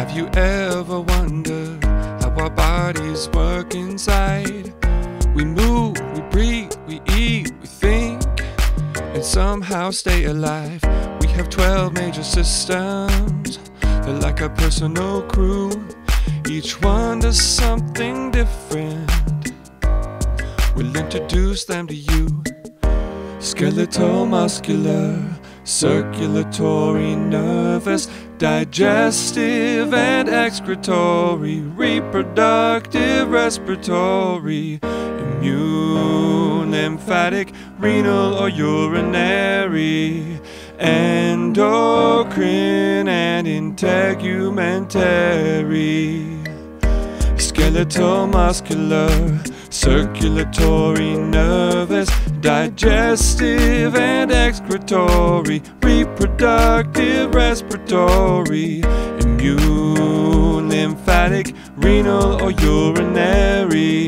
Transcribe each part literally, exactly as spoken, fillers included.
Have you ever wondered how our bodies work inside? We move, we breathe, we eat, we think, and somehow stay alive. We have twelve major systems, they're like a personal crew. Each one does something different. We'll introduce them to you. Skeletal, muscular, circulatory, nervous, digestive and excretory, reproductive, respiratory, immune, lymphatic, renal or urinary, endocrine and integumentary. Skeletal, muscular, circulatory, nervous, digestive and excretory, reproductive, respiratory, immune, lymphatic, renal or urinary,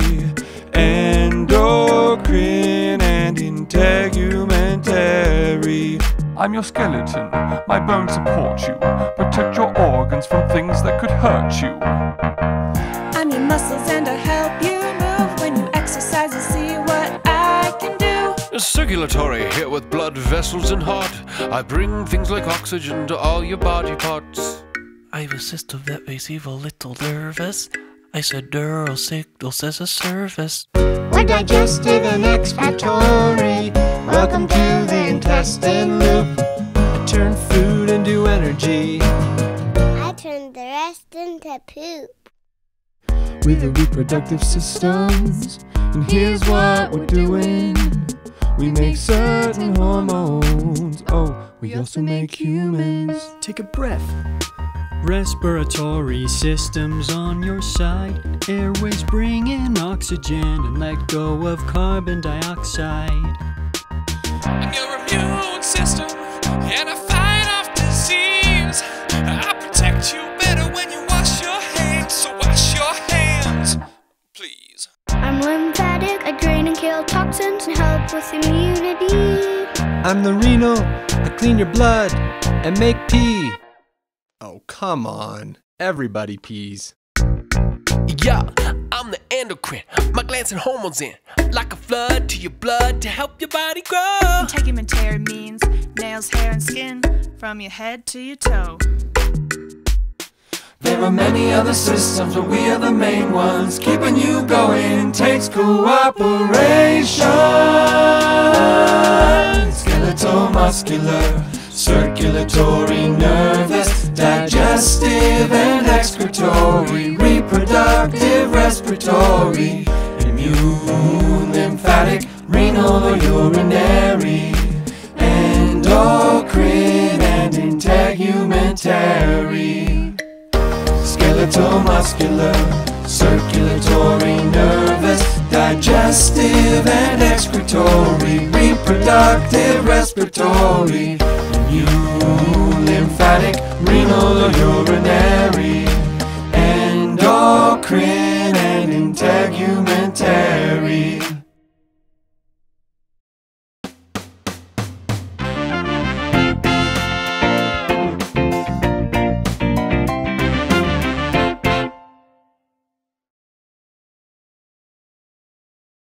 endocrine and integumentary. I'm your skeleton, my bones support you, protect your organs from things that could hurt you. I'm your muscles and I help you move. When you exercise you see what I can do. Circulatory, here with blood vessels and heart. I bring things like oxygen to all your body parts. I have a system that makes you a little nervous. I send neural signals as a service. We're digestive and excretory. Welcome to the intestine loop. I turn food into energy. I turn the rest into poop. With the reproductive systems, and here's what we're doing. We make certain hormones. Oh, we also make humans. Take a breath. Respiratory systems on your side. Airways bring in oxygen and let go of carbon dioxide. I'm your immune system, and I fight off disease. I protect you better when you wash your hands, so wash your hands, please. I'm lymphatic, I drain and kill toxins and help with immunity. I'm the renal, I clean your blood and make pee. Oh, come on. Everybody pees. Yeah, I'm the endocrine. My glands and hormones in like a flood to your blood to help your body grow. Integumentary means nails, hair, and skin from your head to your toe. There are many other systems, but we are the main ones. Keeping you going takes cooperation. Skeletal, muscular, circulatory, nervous, digestive and excretory, reproductive, respiratory, immune, lymphatic, renal or urinary, endocrine and integumentary. Skeletal, muscular, circulatory, nervous, digestive and excretory, reproductive, respiratory, immune, lymphatic, renal or urinary.